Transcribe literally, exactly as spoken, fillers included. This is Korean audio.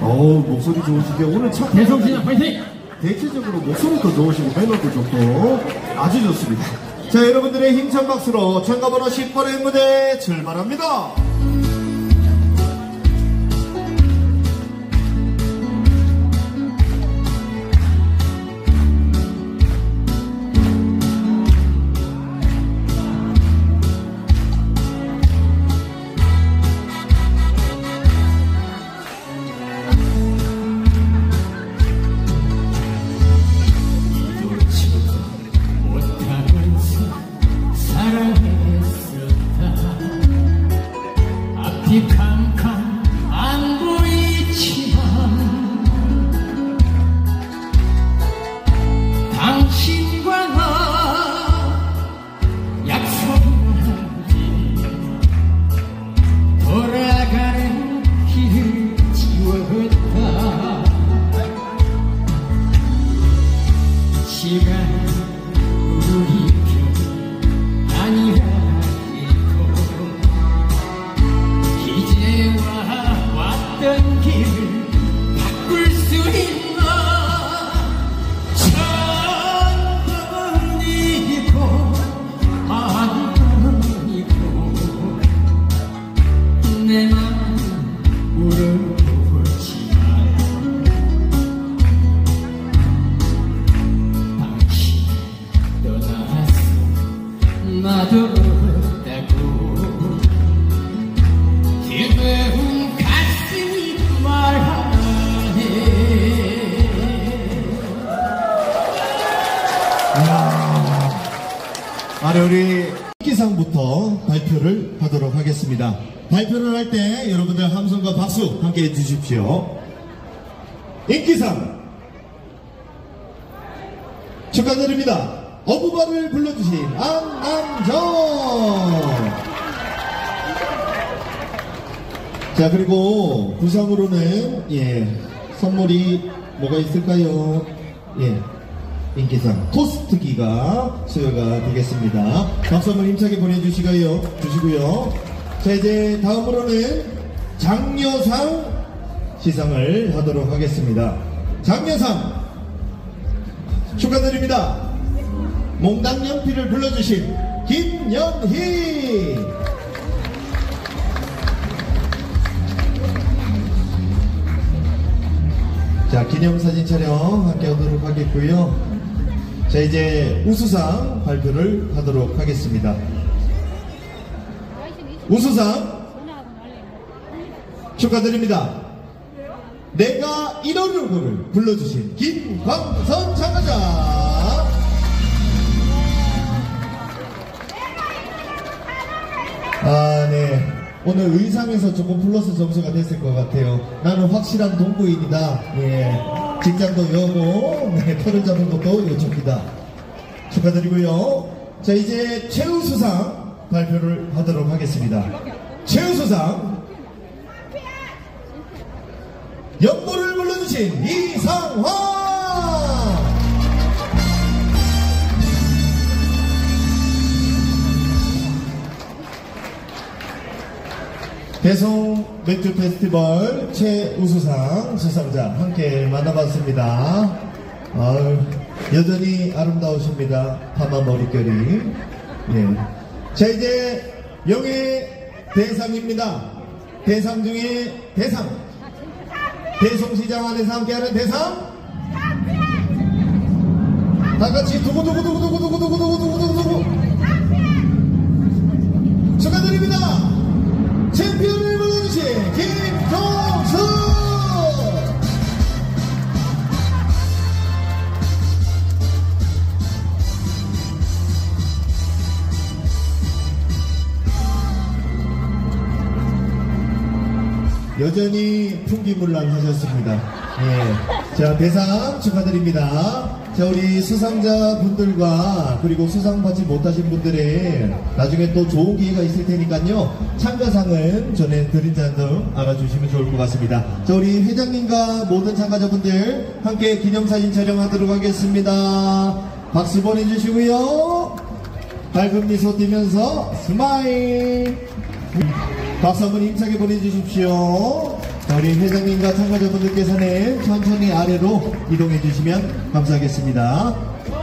어우, 목소리 좋으시게 오늘 참 대성신아 파이팅! 대체적으로 목소리도 좋으시고 매너도 좋고 아주 좋습니다. 자, 여러분들의 힘찬 박수로 참가번호 십 번의 무대 출발합니다. 캄캄 안 보이지만 당신과 나 약속하지 돌아가는 길을 지웠다 시간 우리 편 아니라 왔던 길을 바꿀 수 있나 천번은 잊고 만번은 잊고 내 맘 물어보지만 당신 떠났어 나도 없다고 기대운 아래 우리 인기상부터 발표를 하도록 하겠습니다. 발표를 할 때 여러분들 함성과 박수 함께 해주십시오. 인기상 축하드립니다. 어부바를 불러주신 안남정. 자, 그리고 부상으로는 예 선물이 뭐가 있을까요? 예. 인기상 토스트기가 수여가 되겠습니다. 박수 한번 힘차게 보내주시고요. 주시고요. 자, 이제 다음으로는 장려상 시상을 하도록 하겠습니다. 장려상 축하드립니다. 몽당연필을 불러주신 김연희. 자, 기념사진 촬영 함께 하도록 하겠고요. 자, 이제 우수상 발표를 하도록 하겠습니다. 우수상 축하드립니다. 내가 이러려고를 불러주신 김광선 참가자. 아, 네. 오늘 의상에서 조금 플러스 점수가 됐을 것 같아요. 나는 확실한 동부인이다. 예. 직장도 여고, 네, 털을 잡은 것도 요청이다. 축하드리고요. 자, 이제 최우수상 발표를 하도록 하겠습니다. 최우수상 연보를 불러주신 이상화. 대성 맥주 페스티벌 최우수상 수상자 함께 만나봤습니다. 아유, 여전히 아름다우십니다. 파마 머릿결이. 예. 자, 이제 영예 대상입니다. 대상 중에 대상. 대성시장 안에서 함께하는 대상. 다 같이 두구두구두구두구두구두구두구두구두구 축하드립니다. 챔피언을 불러주신 김종수. 여전히 풍기문란 하셨습니다. 예. 자, 대상 축하드립니다. 자, 우리 수상자 분들과 그리고 수상 받지 못하신 분들의 나중에 또 좋은 기회가 있을 테니까요. 참가상은 전해드린 점 알아주시면 좋을 것 같습니다. 자, 우리 회장님과 모든 참가자분들 함께 기념사진 촬영하도록 하겠습니다. 박수 보내주시고요. 밝은 미소 띄면서 스마일. 박수 한번 힘차게 보내주십시오. 자, 자, 우리 회장님과 참가자분들께서는 천천히 아래로 이동해 주시면 감사하겠습니다.